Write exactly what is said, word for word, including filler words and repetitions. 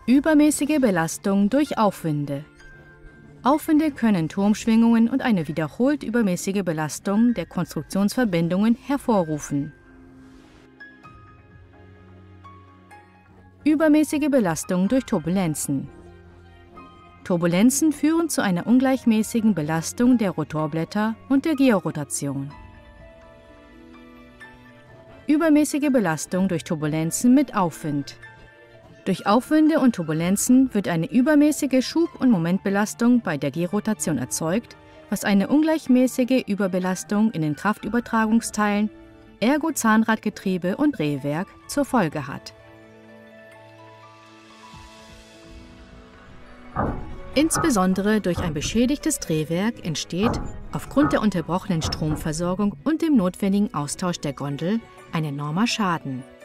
Übermäßige Belastung durch Aufwinde. Aufwinde können Turmschwingungen und eine wiederholt übermäßige Belastung der Konstruktionsverbindungen hervorrufen. Übermäßige Belastung durch Turbulenzen. Turbulenzen führen zu einer ungleichmäßigen Belastung der Rotorblätter und der Georotation. Übermäßige Belastung durch Turbulenzen mit Aufwind. Durch Aufwinde und Turbulenzen wird eine übermäßige Schub- und Momentbelastung bei der Gerotation erzeugt, was eine ungleichmäßige Überbelastung in den Kraftübertragungsteilen, ergo Zahnradgetriebe und Drehwerk, zur Folge hat. Insbesondere durch ein beschädigtes Drehwerk entsteht, aufgrund der unterbrochenen Stromversorgung und dem notwendigen Austausch der Gondel, ein enormer Schaden.